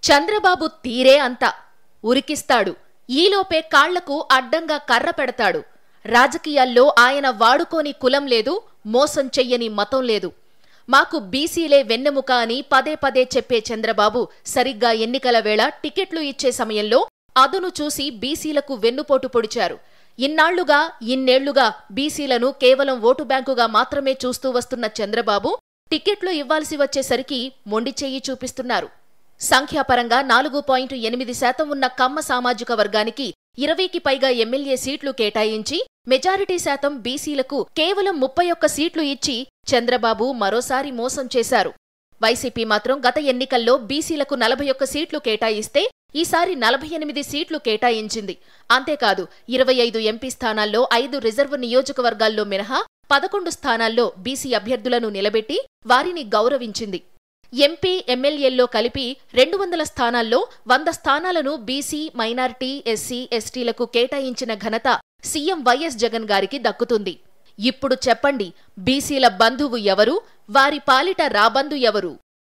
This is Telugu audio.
చంద్రబాబు తీరే అంతా ఉరికిస్తాడు. ఈలోపే కాళ్లకు అడ్డంగా కర్ర పెడతాడు. రాజకీయాల్లో ఆయన వాడుకోని కులం లేదు, మోసం చెయ్యని మతం లేదు. మాకు బీసీలే వెన్నెముక అని పదే పదే చెప్పే చంద్రబాబు సరిగ్గా ఎన్నికల వేళ టికెట్లు ఇచ్చే సమయంలో అదును చూసి బీసీలకు వెన్నుపోటు పొడిచారు. ఇన్నేళ్లుగా బీసీలను కేవలం ఓటు బ్యాంకుగా మాత్రమే చూస్తూ వస్తున్న చంద్రబాబు టికెట్లు ఇవ్వాల్సి వచ్చేసరికి మొండిచెయ్యి చూపిస్తున్నారు. సంఖ్యాపరంగా 4.8% ఉన్న కమ్మ సామాజిక వర్గానికి 20కి పైగా ఎమ్మెల్యే సీట్లు కేటాయించి మెజారిటీ శాతం బీసీలకు కేవలం 31 సీట్లు ఇచ్చి చంద్రబాబు మరోసారి మోసం చేశారు. వైసీపీ మాత్రం గత ఎన్నికల్లో బీసీలకు 41 సీట్లు కేటాయిస్తే ఈసారి 48 సీట్లు కేటాయించింది. అంతేకాదు 25 ఎంపీ స్థానాల్లో 5 రిజర్వ్ నియోజకవర్గాల్లో మినహా 11 స్థానాల్లో బీసీ అభ్యర్థులను నిలబెట్టి వారిని గౌరవించింది. ఎంపీ, ఎమ్మెల్యేల్లో కలిపి 200 స్థానాల్లో 100 స్థానాలను బీసీ, మైనారిటీ, ఎస్సీ, ఎస్టీలకు కేటాయించిన ఘనత సీఎం వైఎస్ జగన్ గారికి దక్కుతుంది. ఇప్పుడు చెప్పండి, బీసీల బంధువు ఎవరు? వారి పాలిట రాబందు ఎవరు?